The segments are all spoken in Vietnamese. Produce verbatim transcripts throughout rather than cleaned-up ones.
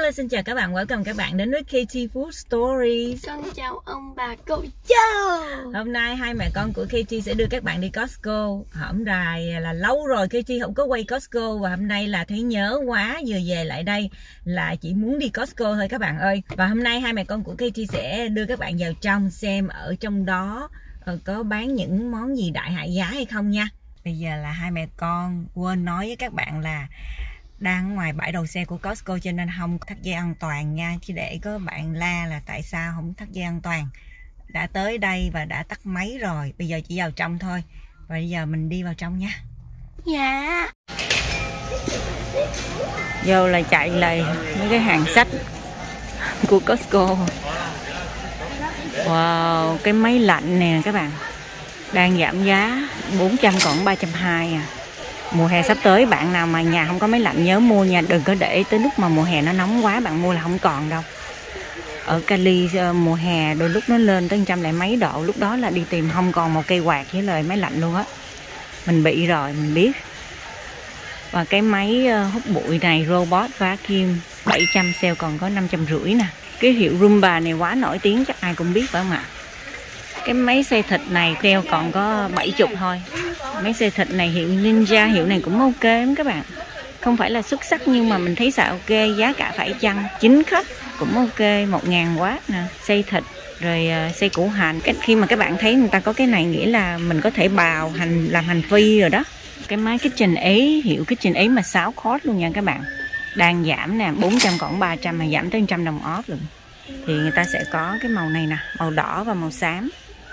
Hello, xin chào các bạn, welcome các bạn đến với ca tê Food Stories. Con chào ông bà cô cháu. Hôm nay hai mẹ con của ca tê sẽ đưa các bạn đi Costco. Hổm rày là lâu rồi ca tê không có quay Costco, và hôm nay là thấy nhớ quá, vừa về lại đây là chỉ muốn đi Costco thôi các bạn ơi. Và hôm nay hai mẹ con của ca tê sẽ đưa các bạn vào trong xem ở trong đó có bán những món gì đại hại giá hay không nha. Bây giờ là hai mẹ con quên nói với các bạn là đang ngoài bãi đậu xe của Costco cho nên không thắt dây an toàn nha, chứ để có bạn la là tại sao không thắt dây an toàn. Đã tới đây và đã tắt máy rồi, bây giờ chỉ vào trong thôi. Và bây giờ mình đi vào trong nha. Dạ. Vô là chạy lại mấy cái hàng sách của Costco. Wow, cái máy lạnh nè các bạn, đang giảm giá bốn trăm còn ba trăm hai mươi à. Mùa hè sắp tới, bạn nào mà nhà không có máy lạnh nhớ mua nha, đừng có để tới lúc mà mùa hè nó nóng quá bạn mua là không còn đâu. Ở Cali mùa hè đôi lúc nó lên tới trăm lẻ mấy độ, lúc đó là đi tìm không còn một cây quạt với lời máy lạnh luôn á. Mình bị rồi, mình biết. Và cái máy hút bụi này robot vacuum bảy trăm sale còn có năm trăm rưỡi nè. Cái hiệu Roomba này quá nổi tiếng, chắc ai cũng biết phải không ạ? Cái máy xay thịt này sale còn có bảy mươi thôi. Máy xay thịt này hiệu Ninja, hiệu này cũng ok lắm các bạn. Không phải là xuất sắc nhưng mà mình thấy xài ok, giá cả phải chăng. Chính khách cũng ok, một ngàn W nè. Xay thịt, rồi uh, xay củ hành. Cái, khi mà các bạn thấy người ta có cái này nghĩa là mình có thể bào hành, làm hành phi rồi đó. Cái máy Kitchen ấy, hiệu Kitchen ấy mà sáu khót luôn nha các bạn. Đang giảm nè, bốn trăm còn ba trăm mà giảm tới một trăm đồng off luôn. Thì người ta sẽ có cái màu này nè, màu đỏ và màu xám.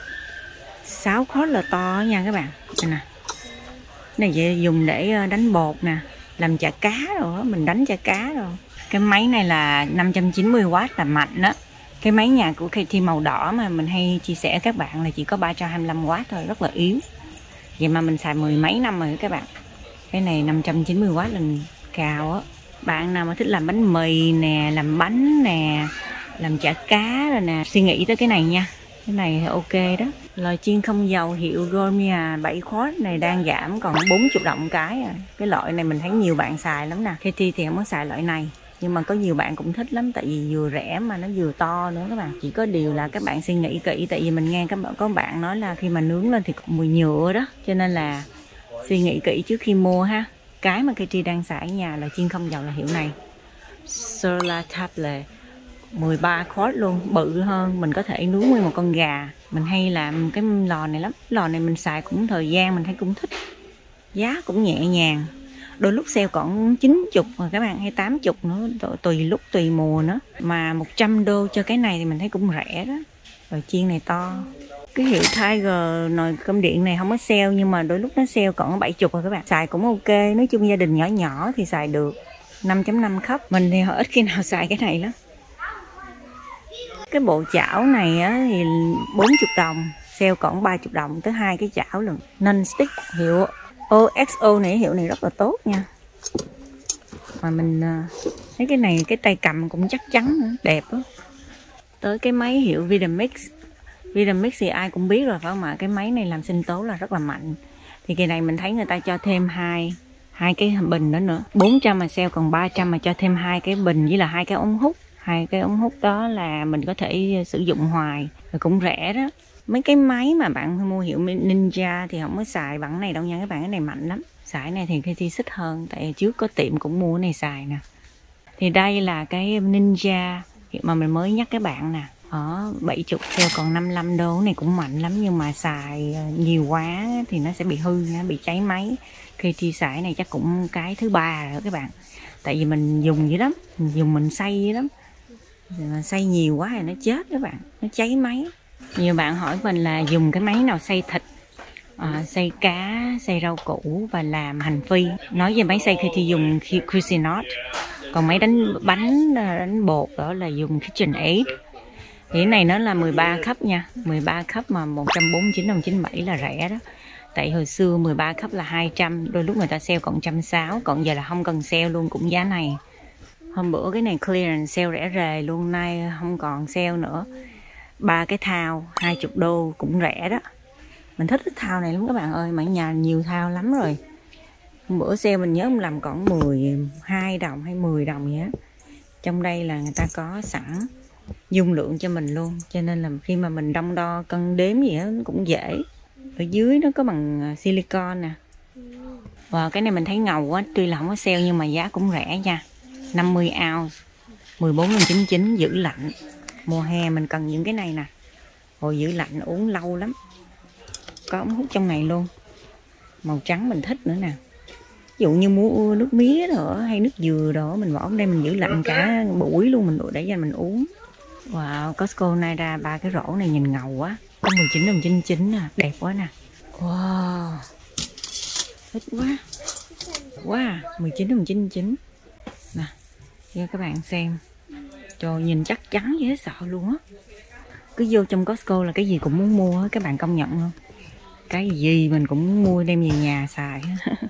sáu khót là to nha các bạn. Đây nè. Này dễ dùng để đánh bột nè, làm chả cá rồi, mình đánh chả cá rồi. Cái máy này là năm trăm chín mươi W là mạnh đó. Cái máy nhà của ca tê màu đỏ mà mình hay chia sẻ các bạn là chỉ có ba trăm hai mươi lăm W thôi, rất là yếu. Vậy mà mình xài mười mấy năm rồi các bạn. Cái này năm trăm chín mươi W là cao á. Bạn nào mà thích làm bánh mì nè, làm bánh nè, làm chả cá rồi nè, suy nghĩ tới cái này nha. Cái này thì ok đó. Lò chiên không dầu hiệu Gourmet bảy khót này đang giảm còn bốn mươi đồng cái à. Cái loại này mình thấy nhiều bạn xài lắm nè. ca tê thì không có xài loại này, nhưng mà có nhiều bạn cũng thích lắm, tại vì vừa rẻ mà nó vừa to nữa các bạn. Chỉ có điều là các bạn suy nghĩ kỹ, tại vì mình nghe các bạn có bạn nói là khi mà nướng lên thì mùi nhựa đó, cho nên là suy nghĩ kỹ trước khi mua ha. Cái mà ca tê đang xài ở nhà là chiên không dầu là hiệu này, Solar Tablet mười ba khót luôn, bự hơn, mình có thể nướng nguyên một con gà. Mình hay làm cái lò này lắm. Lò này mình xài cũng thời gian, mình thấy cũng thích. Giá cũng nhẹ nhàng. Đôi lúc sale còn chín mươi mà các bạn, hay tám mươi nữa, tùy lúc tùy mùa nữa. Mà một trăm đô cho cái này thì mình thấy cũng rẻ đó. Rồi chiên này to. Cái hiệu Tiger nồi cơm điện này không có sale, nhưng mà đôi lúc nó sale còn bảy mươi rồi các bạn. Xài cũng ok, nói chung gia đình nhỏ nhỏ thì xài được. năm chấm năm khắp. Mình thì ít khi nào xài cái này lắm. Cái bộ chảo này á, thì bốn mươi đồng, sale còn ba mươi đồng, tới hai cái chảo lần. Non-stick hiệu o ích o này, hiệu này rất là tốt nha. Mà mình thấy cái này cái tay cầm cũng chắc chắn nữa, đẹp đó. Tới cái máy hiệu Vitamix. Vitamix thì ai cũng biết rồi phải không ạ? Cái máy này làm sinh tố là rất là mạnh. Thì kỳ này mình thấy người ta cho thêm hai hai cái bình đó nữa. bốn trăm mà sale còn ba trăm mà cho thêm hai cái bình với là hai cái ống hút. Hai cái ống hút đó là mình có thể sử dụng hoài, rồi cũng rẻ đó. Mấy cái máy mà bạn mua hiệu Ninja thì không có xài bằng này đâu nha các bạn, cái này mạnh lắm. Xài này thì ca tê xích hơn, tại trước có tiệm cũng mua cái này xài nè. Thì đây là cái Ninja mà mình mới nhắc các bạn nè, ở bảy mươi sale còn năm mươi lăm đô. Cái này cũng mạnh lắm, nhưng mà xài nhiều quá thì nó sẽ bị hư nha, bị cháy máy. ca tê xài này chắc cũng cái thứ ba rồi các bạn, tại vì mình dùng dữ lắm, mình dùng mình xay dữ lắm. Xay nhiều quá thì nó chết các bạn, nó cháy máy. Nhiều bạn hỏi mình là dùng cái máy nào xay thịt, à, xay cá, xay rau củ và làm hành phi. Nói về máy xay thì dùng Cuisinart, còn máy đánh bánh, đánh bột đó là dùng KitchenAid. Thì cái này nó là mười ba cấp nha, mười ba cấp mà một trăm bốn mươi chín đồng chín mươi bảy là rẻ đó. Tại hồi xưa mười ba cấp là hai trăm, đôi lúc người ta sale còn một trăm sáu mươi, còn giờ là không cần sale luôn cũng giá này. Hôm bữa cái này clearance sale rẻ rề luôn, nay không còn sale nữa. Ba cái thao hai mươi đô cũng rẻ đó. Mình thích cái thao này lắm các bạn ơi, mà nhà nhiều thao lắm rồi. Hôm bữa sale mình nhớ mình làm còn mười hai đồng hay mười đồng vậy á. Trong đây là người ta có sẵn dung lượng cho mình luôn, cho nên là khi mà mình đong đo cân đếm gì đó cũng dễ. Ở dưới nó có bằng silicon nè. Và cái này mình thấy ngầu quá, tuy là không có sale nhưng mà giá cũng rẻ nha. năm mươi ounce, mười bốn nghìn chín mươi chín, giữ lạnh. Mùa hè mình cần những cái này nè. Hồi giữ lạnh uống lâu lắm. Có ống hút trong này luôn. Màu trắng mình thích nữa nè. Ví dụ như mua nước mía nữa hay nước dừa đó mình bỏ ở đây mình giữ lạnh cả buổi luôn, mình để cho mình uống. Wow, Costco nay ra ba cái rổ này nhìn ngầu quá. Có mười chín đồng chín mươi chín nè, đẹp quá nè. Wow, thích quá. Wow, mười chín đồng chín mươi chín nè, cho các bạn xem. Trời, nhìn chắc chắn dễ sợ luôn á. Cứ vô trong Costco là cái gì cũng muốn mua, các bạn công nhận không? Cái gì mình cũng muốn mua đem về nhà xài.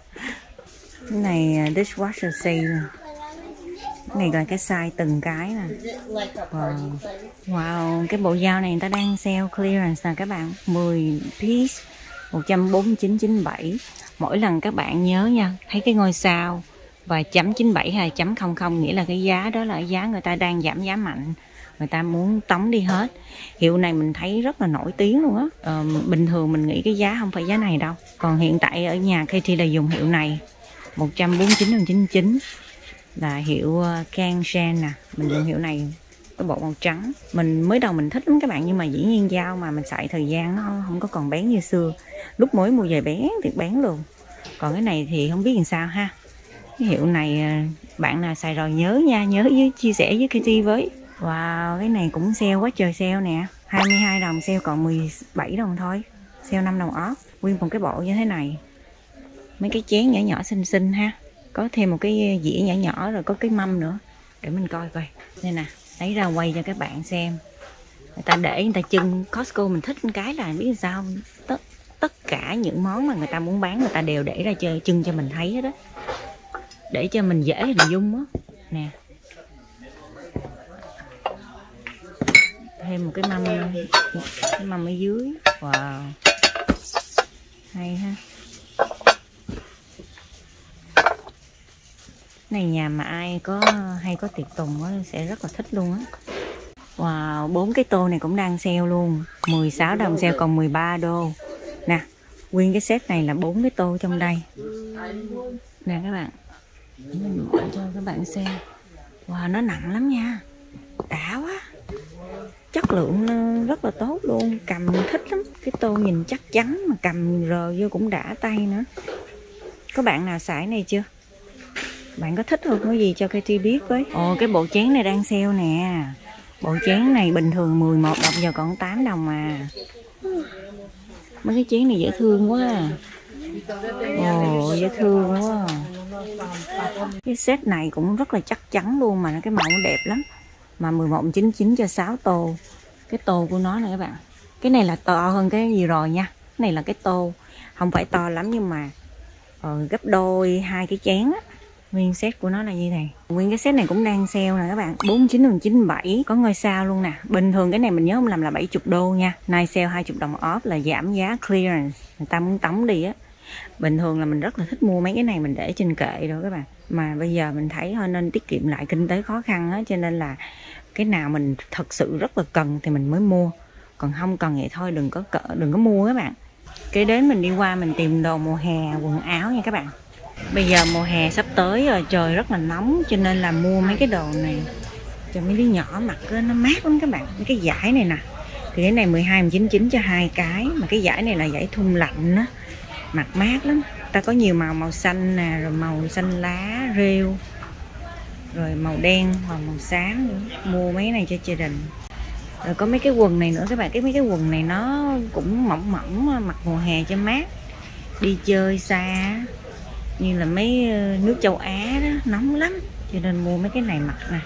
Cái này dishwasher sale. Cái này là cái size từng cái nè. Wow. Wow, cái bộ dao này người ta đang sale clearance nè các bạn, mười piece, một trăm bốn mươi chín chín mươi bảy. Mỗi lần các bạn nhớ nha, thấy cái ngôi sao và chấm chín mươi bảy hay chấm không không nghĩa là cái giá đó là cái giá người ta đang giảm giá mạnh. Người ta muốn tống đi hết. Hiệu này mình thấy rất là nổi tiếng luôn á. Ờ, bình thường mình nghĩ cái giá không phải giá này đâu. Còn hiện tại ở nhà Katie là dùng hiệu này, một trăm bốn mươi chín đồng chín mươi chín, là hiệu Kanshan nè. Mình dùng hiệu này, cái bộ màu trắng. Mình mới đầu mình thích lắm các bạn, nhưng mà dĩ nhiên dao mà mình xài thời gian nó không có còn bén như xưa. Lúc mới mua về bén thì bén luôn. Còn cái này thì không biết làm sao ha. Cái hiệu này bạn nào xài rồi nhớ nha, nhớ với chia sẻ với Katie với. Wow, cái này cũng sale quá trời sale nè. hai mươi hai đồng sale còn mười bảy đồng thôi. Sale năm đồng off. Nguyên một cái bộ như thế này. Mấy cái chén nhỏ nhỏ xinh xinh ha. Có thêm một cái dĩa nhỏ nhỏ rồi có cái mâm nữa. Để mình coi coi. Đây nè, lấy ra quay cho các bạn xem. Người ta để người ta trưng. Costco mình thích cái là biết sao, tất tất cả những món mà người ta muốn bán người ta đều để ra chơi trưng cho mình thấy hết đó. Để cho mình dễ hình dung á. Nè. Thêm một cái mâm, cái mâm ở dưới. Wow, hay ha. Này nhà mà ai có hay có tiệc tùng á sẽ rất là thích luôn á. Wow, bốn cái tô này cũng đang sale luôn, mười sáu đồng sale còn mười ba đô. Nè, nguyên cái set này là bốn cái tô trong đây. Nè các bạn, mình mở cho các bạn xem. Wow, nó nặng lắm nha, đã quá. Chất lượng rất là tốt luôn, cầm thích lắm. Cái tô nhìn chắc chắn mà cầm rờ vô cũng đã tay nữa. Có bạn nào xài này chưa? Bạn có thích không? Có gì cho Katie biết với. Ồ, cái bộ chén này đang sale nè. Bộ chén này bình thường mười một đồng giờ còn tám đồng mà. Mấy cái chén này dễ thương quá à. Ồ, dễ thương quá. Cái set này cũng rất là chắc chắn luôn, mà cái màu nó đẹp lắm. Mà mười một chín mươi chín cho sáu tô. Cái tô của nó này các bạn. Cái này là to hơn cái gì rồi nha. Cái này là cái tô, không phải to lắm nhưng mà ờ, gấp đôi hai cái chén á. Nguyên set của nó là như này. Nguyên cái set này cũng đang sale nè các bạn, bốn mươi chín đồng chín mươi bảy, có ngôi sao luôn nè. Bình thường cái này mình nhớ không làm là bảy mươi đô nha. Nay sale hai mươi đồng off là giảm giá clearance. Người ta muốn tống đi á. Bình thường là mình rất là thích mua mấy cái này mình để trên kệ rồi các bạn. Mà bây giờ mình thấy thôi nên tiết kiệm lại, kinh tế khó khăn á, cho nên là cái nào mình thật sự rất là cần thì mình mới mua. Còn không cần vậy thôi đừng có cỡ, đừng có mua các bạn. Kế đến mình đi qua mình tìm đồ mùa hè, quần áo nha các bạn. Bây giờ mùa hè sắp tới rồi, trời rất là nóng cho nên là mua mấy cái đồ này cho mấy đứa nhỏ mặc nó mát lắm các bạn. Mấy cái vải này nè, thì cái này mười hai chín mươi chín cho hai cái, mà cái vải này là vải thun lạnh á, mặc mát lắm. Ta có nhiều màu, màu xanh nè, rồi màu xanh lá rêu, rồi màu đen hoặc màu xám nữa. Mua mấy này cho gia đình. Rồi có mấy cái quần này nữa các bạn, cái mấy cái quần này nó cũng mỏng mỏng, mặc mùa hè cho mát, đi chơi xa như là mấy nước châu Á đó, nóng lắm cho nên mua mấy cái này mặc nè.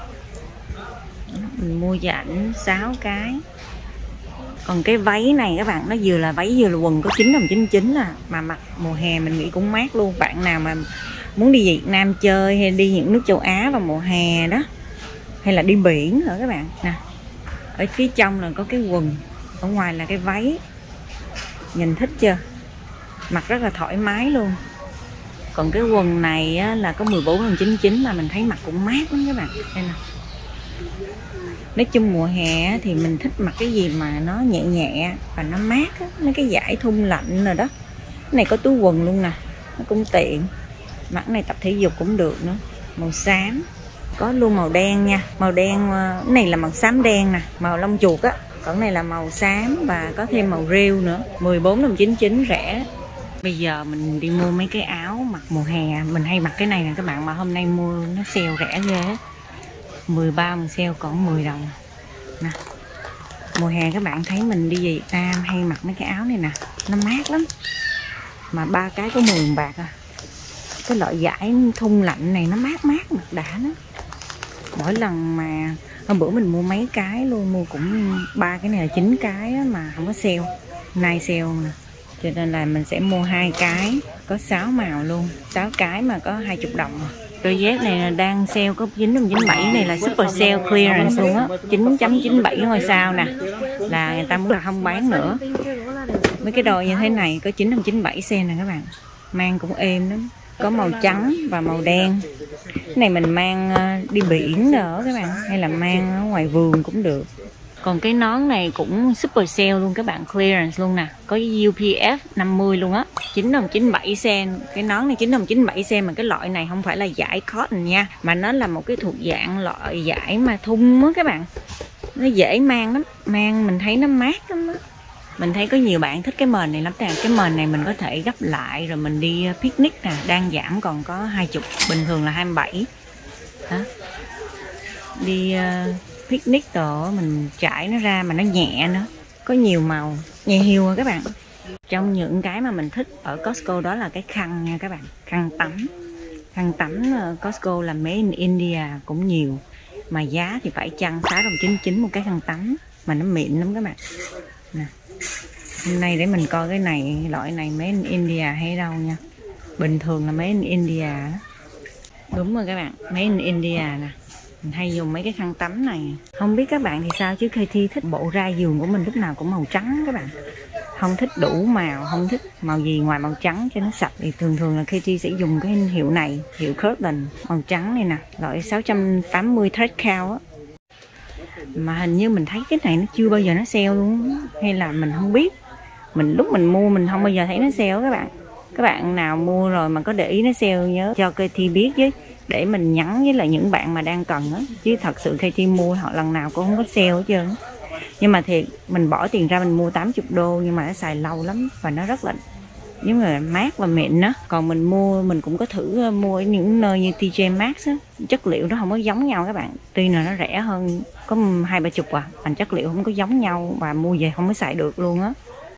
Mình mua cho ảnh sáu cái. Còn cái váy này các bạn, nó vừa là váy vừa là quần, có chín đồng chín mươi chín à, mà mặc mùa hè mình nghĩ cũng mát luôn. Bạn nào mà muốn đi Việt Nam chơi hay đi những nước châu Á vào mùa hè đó, hay là đi biển nữa các bạn nè. Ở phía trong là có cái quần, ở ngoài là cái váy. Nhìn thích chưa? Mặc rất là thoải mái luôn. Còn cái quần này á, là có mười bốn đồng chín mươi chín mà mình thấy mặc cũng mát lắm các bạn. Đây nè. Nói chung mùa hè thì mình thích mặc cái gì mà nó nhẹ nhẹ và nó mát á. Mấy cái dải thun lạnh rồi đó. Cái này có túi quần luôn nè, nó cũng tiện. Mặc này tập thể dục cũng được nữa. Màu xám, có luôn màu đen nha. Màu đen, cái này là màu xám đen nè, màu lông chuột á. Còn này là màu xám và có thêm màu rêu nữa. Mười bốn đồng chín mươi chín rẻ. Bây giờ mình đi mua mấy cái áo mặc mùa hè. Mình hay mặc cái này nè các bạn, mà hôm nay mua nó sale rẻ ghê. mười ba mà sale còn mười đồng nè. Mùa hè các bạn thấy mình đi về Việt Nam hay mặc mấy cái áo này nè, nó mát lắm. Mà ba cái có mười bạc à. Cái loại vải thun lạnh này nó mát mát mặc đã nó. Mỗi lần mà hôm bữa mình mua mấy cái luôn, mua cũng ba cái này là chín cái á, mà không có sale. Nay sale nè. Cho nên là mình sẽ mua hai cái, có sáu màu luôn, sáu cái mà có hai mươi đồng. Đôi dép này đang sale có chín đồng chín mươi bảy, này là super sale clearance luôn á, chín chấm chín mươi bảy ngôi sao nè. Là người ta muốn là không bán nữa. Mấy cái đôi như thế này có chín đồng chín mươi bảy sen nè các bạn. Mang cũng êm lắm. Có màu trắng và màu đen. Cái này mình mang đi biển nữa các bạn, hay là mang ở ngoài vườn cũng được. Còn cái nón này cũng super sale luôn các bạn, clearance luôn nè. Có U P F năm mươi luôn á, chín đồng chín mươi bảy sen. Cái nón này chín đồng chín mươi bảy sen, mà cái loại này không phải là vải cotton nha, mà nó là một cái thuộc dạng loại vải mà thun á các bạn. Nó dễ mang lắm, mang mình thấy nó mát lắm á. Mình thấy có nhiều bạn thích cái mền này lắm nè. Cái mền này mình có thể gấp lại rồi mình đi picnic nè, đang giảm còn có hai mươi, bình thường là hai mươi bảy. Đó. Đi uh, picnic đó mình trải nó ra mà nó nhẹ nữa, có nhiều màu, nhẹ hiu các bạn. Trong những cái mà mình thích ở Costco đó là cái khăn nha các bạn, khăn tắm. Khăn tắm Costco là made in India cũng nhiều, mà giá thì phải chăng sáu đồng chín mươi chín một cái khăn tắm, mà nó mịn lắm các bạn nè. Hôm nay để mình coi cái này, loại này made in India hay đâu nha. Bình thường là made in India. Đúng rồi các bạn, made in India nè. Mình hay dùng mấy cái khăn tắm này. Không biết các bạn thì sao, chứ Katie thích bộ ra giường của mình lúc nào cũng màu trắng các bạn. Không thích đủ màu, không thích màu gì ngoài màu trắng cho nó sạch. Thì thường thường là Katie sẽ dùng cái hiệu này, hiệu Curtain màu trắng này nè, loại sáu trăm tám mươi thread count á. Mà hình như mình thấy cái này nó chưa bao giờ nó sale luôn, hay là mình không biết. Mình lúc mình mua mình không bao giờ thấy nó sale các bạn. Các bạn nào mua rồi mà có để ý nó sale nhớ cho Katie biết chứ, để mình nhắn với lại những bạn mà đang cần á. Chứ thật sự Katie mua họ lần nào cũng không có sale hết trơn. Nhưng mà thiệt mình bỏ tiền ra mình mua tám mươi đô, nhưng mà nó xài lâu lắm và nó rất là giống như là mát và mịn á. Còn mình mua mình cũng có thử mua ở những nơi như T J Maxx á, chất liệu nó không có giống nhau các bạn. Tuy là nó rẻ hơn có hai ba chục à, mà chất liệu không có giống nhau và mua về không có xài được luôn á.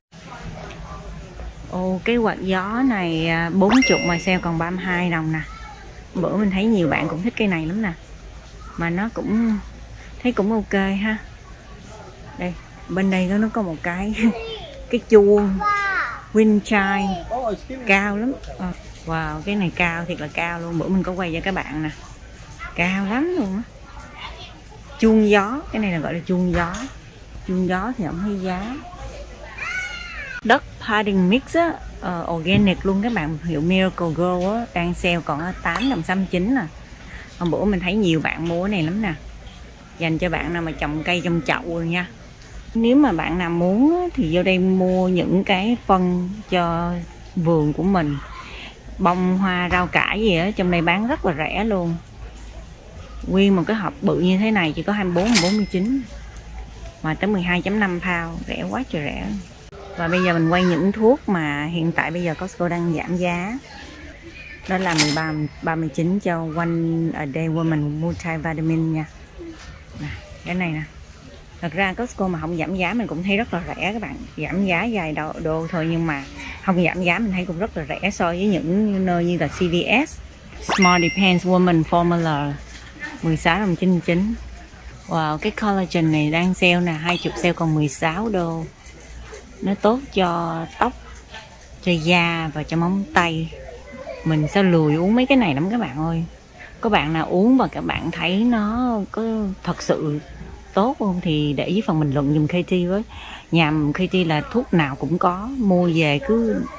Ồ, cái quạt gió này bốn mươi mà sale còn ba mươi hai đồng nè. Bữa mình thấy nhiều bạn cũng thích cây này lắm nè, mà nó cũng thấy cũng ok ha. Đây, bên đây nó có một cái cái chuông wind chime cao lắm. À, wow, cái này cao thiệt là cao luôn. Bữa mình có quay cho các bạn nè, cao lắm luôn á. Chuông gió, cái này là gọi là chuông gió. Chuông gió thì không thấy giá. Đất padding mix á, uh, organic luôn các bạn, hiệu Miracle Grow á, đang sale còn tám đồng sáu mươi chín nè. Hôm bữa mình thấy nhiều bạn mua cái này lắm nè, dành cho bạn nào mà trồng cây trong chậu rồi nha. Nếu mà bạn nào muốn thì vô đây mua những cái phân cho vườn của mình, bông hoa rau cải gì á, trong đây bán rất là rẻ luôn. Nguyên một cái hộp bự như thế này chỉ có hai mươi bốn bốn mươi chín, mà tới mười hai chấm năm pound, rẻ quá trời rẻ. Và bây giờ mình quay những thuốc mà hiện tại bây giờ Costco đang giảm giá. Đó là mười ba ba mươi chín cho One a Day Woman Multivitamin nha. Nè, cái này nè. Thật ra Costco mà không giảm giá mình cũng thấy rất là rẻ các bạn. Giảm giá vài đô, đô thôi, nhưng mà không giảm giá mình thấy cũng rất là rẻ so với những nơi như là C V S. Small Depends Woman Formula mười sáu đồng chín mươi chín. Wow, cái collagen này đang sale nè, hai mươi sale còn mười sáu đô. Nó tốt cho tóc, cho da và cho móng tay. Mình sao lười uống mấy cái này lắm các bạn ơi. Có bạn nào uống và các bạn thấy nó có thật sự tốt không thì để dưới phần bình luận dùm Katie với. Nhà Katie là thuốc nào cũng có, mua về cứ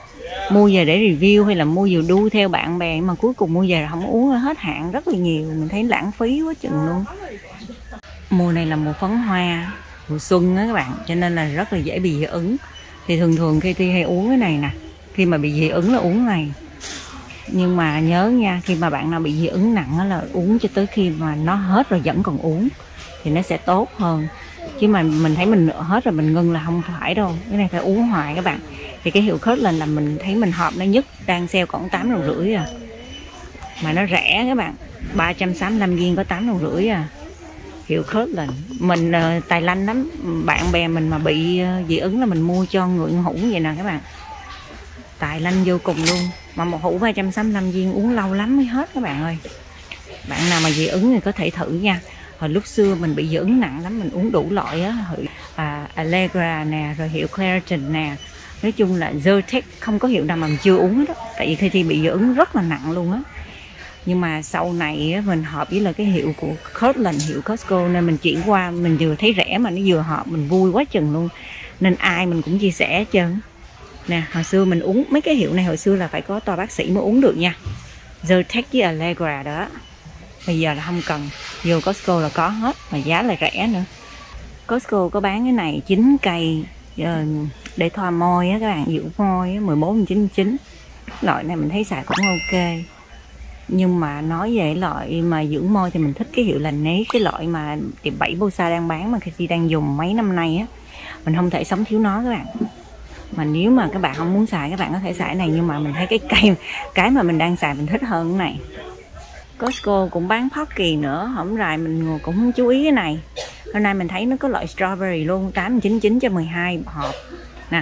mua về để review hay là mua về đu theo bạn bè, mà cuối cùng mua về là không uống, hết hạn rất là nhiều, mình thấy lãng phí quá chừng luôn. Mùa này là mùa phấn hoa, mùa xuân á các bạn, cho nên là rất là dễ bị dị ứng. Thì thường thường khi Ti hay uống cái này nè, khi mà bị dị ứng là uống này. Nhưng mà nhớ nha, khi mà bạn nào bị dị ứng nặng là uống cho tới khi mà nó hết rồi vẫn còn uống thì nó sẽ tốt hơn. Chứ mà mình thấy mình hết rồi mình ngưng là không phải đâu, cái này phải uống hoài các bạn. Thì cái hiệu Kirkland là mình thấy mình họp nó nhất, đang sale còn tám đồng rưỡi à, mà nó rẻ các bạn, ba trăm sáu mươi lăm viên có tám đồng rưỡi à. Hiệu Kirkland mình uh, tài lanh lắm, bạn bè mình mà bị uh, dị ứng là mình mua cho người hũ vậy nè các bạn, tài lanh vô cùng luôn. Mà một hũ ba trăm sáu mươi lăm viên uống lâu lắm mới hết các bạn ơi. Bạn nào mà dị ứng thì có thể thử nha. Hồi lúc xưa mình bị dị ứng nặng lắm, mình uống đủ loại á, à, Allegra nè, rồi hiệu Claritin nè, nói chung là Zyrtec không có hiệu nào mà mình chưa uống hết đó. Tại vì khi thì bị dị ứng rất là nặng luôn á. Nhưng mà sau này á, mình hợp với là cái hiệu của Kirkland, hiệu Costco, nên mình chuyển qua, mình vừa thấy rẻ mà nó vừa hợp, mình vui quá chừng luôn, nên ai mình cũng chia sẻ hết trơn. Nè, hồi xưa mình uống mấy cái hiệu này hồi xưa là phải có toa bác sĩ mới uống được nha, Zyrtec với Allegra đó. Bây giờ là không cần, vô Costco là có hết, mà giá là rẻ nữa. Costco có bán cái này chín cây để thoa môi á các bạn, dưỡng môi á, mười bốn chín mươi chín. Loại này mình thấy xài cũng ok. Nhưng mà nói về loại mà dưỡng môi thì mình thích cái hiệu Laneige, cái loại mà tiệm bảy Bosa đang bán mà khi đang dùng mấy năm nay á, mình không thể sống thiếu nó các bạn. Mà nếu mà các bạn không muốn xài, các bạn có thể xài này, nhưng mà mình thấy cái cây cái mà mình đang xài mình thích hơn cái này. Costco cũng bán Pocky nữa, hổng rày mình cũng không chú ý cái này. Hôm nay mình thấy nó có loại strawberry luôn, tám chín mươi chín cho mười hai hộp nè,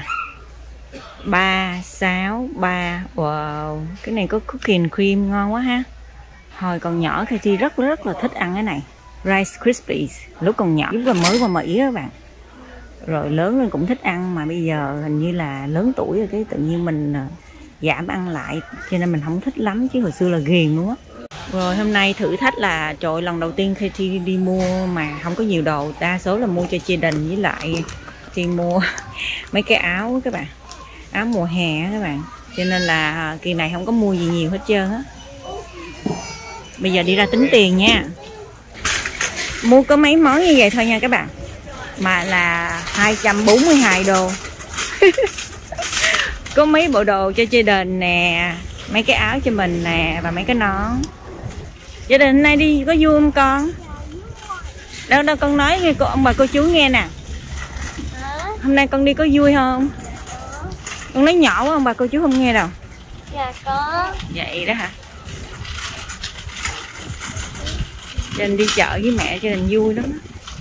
ba, sáu, ba. Wow, cái này có cookie and cream ngon quá ha. Hồi còn nhỏ Katie rất rất là thích ăn cái này, Rice Krispies, lúc còn nhỏ, lúc là mới qua Mỹ các bạn. Rồi lớn lên cũng thích ăn, mà bây giờ hình như là lớn tuổi rồi, cái tự nhiên mình giảm ăn lại, cho nên mình không thích lắm, chứ hồi xưa là ghiền luôn á. Rồi hôm nay thử thách là trời, lần đầu tiên Katie đi mua mà không có nhiều đồ, đa số là mua cho Jaden, với lại Katie mua mấy cái áo các bạn, áo mùa hè các bạn, cho nên là kỳ này không có mua gì nhiều hết trơn á. Bây giờ đi ra tính tiền nha, mua có mấy món như vậy thôi nha các bạn, mà là hai trăm bốn mươi hai đô. Có mấy bộ đồ cho Jaden nè, mấy cái áo cho mình nè, và mấy cái nón. Jaden hôm nay đi có vui không con? Đâu đâu con nói nghe cô, ông bà cô chú nghe nè. Hôm nay con đi có vui không? Con nói nhỏ quá, ông bà cô chú không nghe đâu. Dạ có. Vậy đó hả? Jaden đi chợ với mẹ cho nên vui lắm.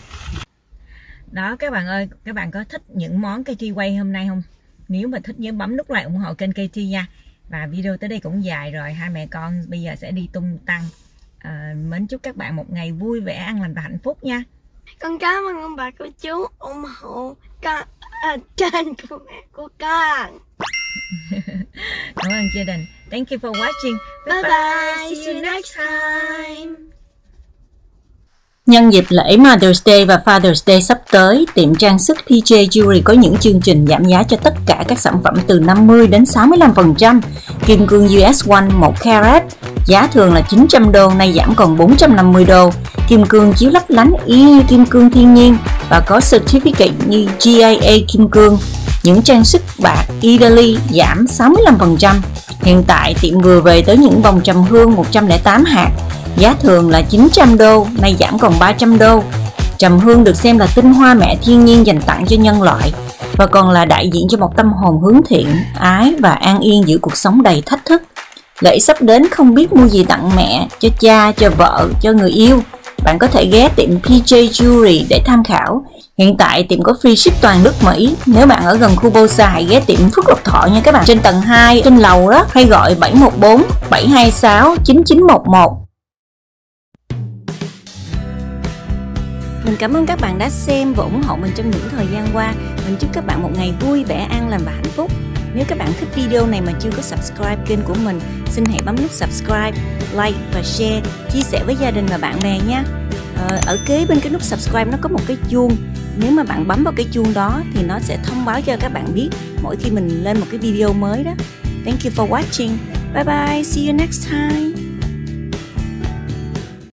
Đó các bạn ơi, các bạn có thích những món Katie quay hôm nay không? Nếu mà thích nhớ bấm nút like ủng hộ kênh Katie nha. Và video tới đây cũng dài rồi, hai mẹ con bây giờ sẽ đi tung tăng. À, mến chúc các bạn một ngày vui vẻ, an lành và hạnh phúc nha. Con cảm ơn ông bà cô chú ủng hộ con, à, kênh của mẹ của con. Cảm ơn Jaden. Thank you for watching. Bye bye, bye. See you next time. Nhân dịp lễ Mother's Day và Father's Day sắp tới, tiệm trang sức pê jay Jewelry có những chương trình giảm giá cho tất cả các sản phẩm từ năm mươi đến sáu mươi lăm phần trăm. Kim cương u ét một một carat giá thường là chín trăm đô, nay giảm còn bốn trăm năm mươi đô. Kim cương chiếu lấp lánh y như kim cương thiên nhiên và có certificate như giê i a kim cương. Những trang sức bạc Italy giảm sáu mươi lăm phần trăm. Hiện tại tiệm vừa về tới những vòng trầm hương một trăm lẻ tám hạt, giá thường là chín trăm đô, nay giảm còn ba trăm đô. Trầm hương được xem là tinh hoa mẹ thiên nhiên dành tặng cho nhân loại, và còn là đại diện cho một tâm hồn hướng thiện, ái và an yên giữa cuộc sống đầy thách thức. Lễ sắp đến không biết mua gì tặng mẹ, cho cha, cho vợ, cho người yêu. Bạn có thể ghé tiệm pê jay Jewelry để tham khảo. Hiện tại tiệm có free ship toàn nước Mỹ. Nếu bạn ở gần khu Bosa hãy ghé tiệm Phước Lộc Thọ nha các bạn. Trên tầng hai, trên lầu đó, hay gọi bảy một bốn bảy hai sáu chín chín một một. Mình cảm ơn các bạn đã xem và ủng hộ mình trong những thời gian qua. Mình chúc các bạn một ngày vui vẻ, an lành và hạnh phúc. Nếu các bạn thích video này mà chưa có subscribe kênh của mình, xin hãy bấm nút subscribe, like và share, chia sẻ với gia đình và bạn bè nha. Ờ, ở kế bên cái nút subscribe nó có một cái chuông. Nếu mà bạn bấm vào cái chuông đó thì nó sẽ thông báo cho các bạn biết mỗi khi mình lên một cái video mới đó. Thank you for watching. Bye bye. See you next time.